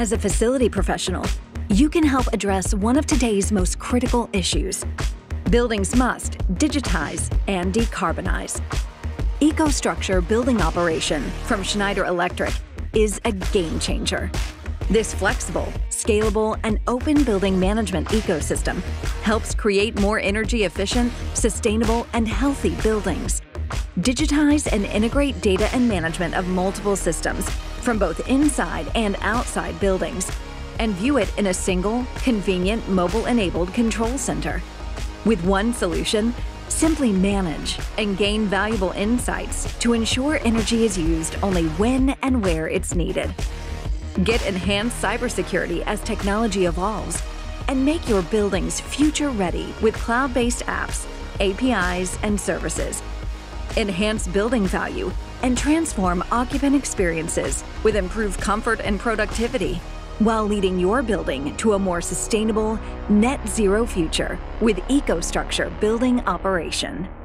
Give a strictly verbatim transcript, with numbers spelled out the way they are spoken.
As a facility professional, you can help address one of today's most critical issues. Buildings must digitize and decarbonize. EcoStruxure Building Operation from Schneider Electric is a game changer. This flexible, scalable, and open building management ecosystem helps create more energy efficient, sustainable, and healthy buildings. Digitize and integrate data and management of multiple systems from both inside and outside buildings, and view it in a single, convenient, mobile-enabled control center. With one solution, simply manage and gain valuable insights to ensure energy is used only when and where it's needed. Get enhanced cybersecurity as technology evolves, and make your buildings future-ready with cloud-based apps, A P Is, and services. Enhance building value and transform occupant experiences with improved comfort and productivity, while leading your building to a more sustainable, net zero future with EcoStruxure Building Operation.